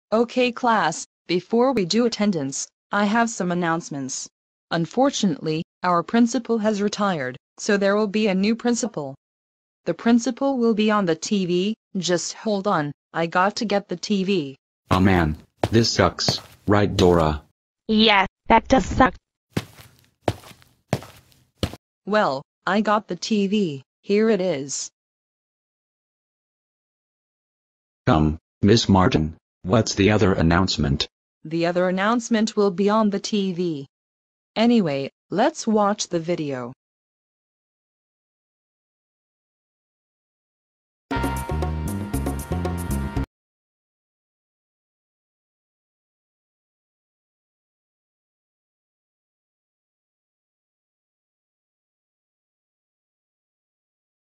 Okay class, before we do attendance, I have some announcements. Unfortunately, our principal has retired, so there will be a new principal. The principal will be on the TV, just hold on, I got to get the TV. Oh man, this sucks, right Dora? Yeah, that does suck. Well, I got the TV, here it is. Miss Martin, what's the other announcement? The other announcement will be on the TV. Anyway, let's watch the video.